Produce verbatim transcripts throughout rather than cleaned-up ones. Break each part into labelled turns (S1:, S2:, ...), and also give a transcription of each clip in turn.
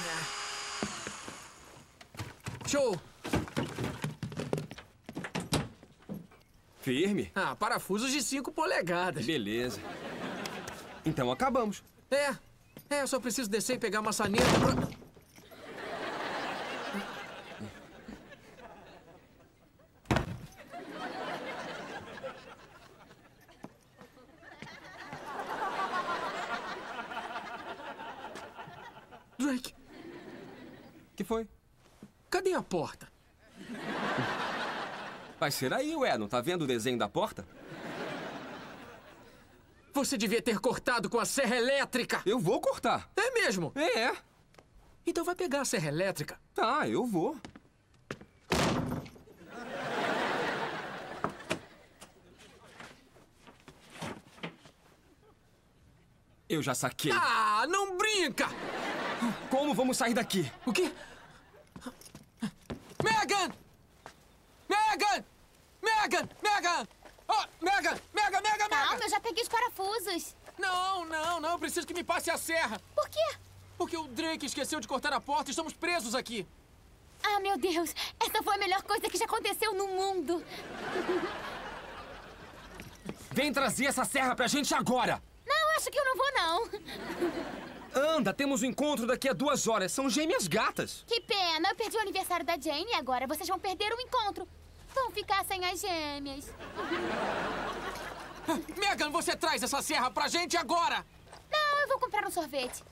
S1: Show!
S2: Firme.
S1: Ah, parafusos de cinco polegadas.
S2: Beleza. Então acabamos.
S1: É, é, eu só preciso descer e pegar a maçaneta pra... Drake,
S2: Que foi?
S1: cadê a porta?
S2: Vai ser aí, ué. Não tá vendo o desenho da porta?
S1: Você devia ter cortado com a serra elétrica.
S2: Eu vou cortar.
S1: É mesmo?
S2: É.
S1: Então vai pegar a serra elétrica.
S2: Tá, eu vou. Eu já saquei.
S1: Ah, não brinca!
S2: Como vamos sair daqui?
S1: O quê? Megan! Megan! Megan! Megan! Oh, Megan! Megan, Megan,
S3: Calma,
S1: Megan!
S3: eu já peguei os parafusos.
S1: Não, não, não. Eu preciso que me passe a serra.
S3: Por quê?
S1: Porque o Drake esqueceu de cortar a porta e estamos presos aqui.
S3: Ah, meu Deus. Essa foi a melhor coisa que já aconteceu no mundo.
S2: Vem trazer essa serra pra gente agora!
S3: Não, acho que eu não vou, não.
S2: Anda, temos um encontro daqui a duas horas. São gêmeas gatas.
S3: Que pena. Eu perdi o aniversário da Jane e agora vocês vão perder o encontro. Vão ficar sem as gêmeas.
S1: Megan, você traz essa serra pra gente agora!
S3: Não, eu vou comprar um sorvete.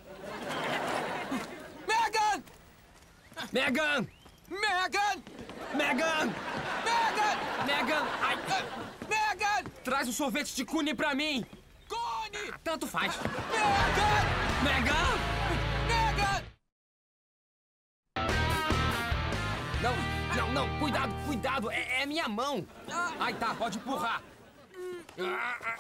S1: Megan!
S2: Megan!
S1: Megan!
S2: Megan!
S1: Megan!
S2: Megan! Ai,
S1: Megan!
S2: traz o sorvete de cune pra mim!
S1: Cone!
S2: Tanto faz.
S1: Megan!
S2: Megan!
S1: Megan!
S2: Não, não, não. Cuidado, cuidado. É, é minha mão. Ai, tá. Pode empurrar. Ai,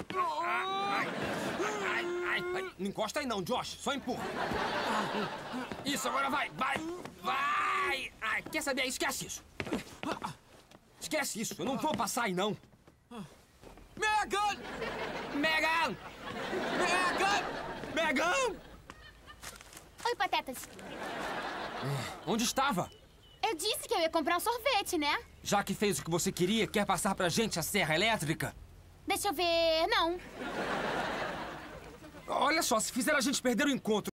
S2: ai, ai. Não encosta aí não, Josh. Só empurra. Isso, agora vai. Vai. Vai. Ai, quer saber? Esquece isso. Esquece isso. Eu não vou passar aí, não.
S1: Megan!
S2: Megan!
S1: Megan!
S2: Megan!
S3: Oi, Patetas.
S2: Onde estava?
S3: Eu disse que eu ia comprar um sorvete, né?
S2: Já que fez o que você queria, quer passar pra gente a serra elétrica?
S3: Deixa eu ver... Não.
S2: Olha só, se fizer a gente perder o encontro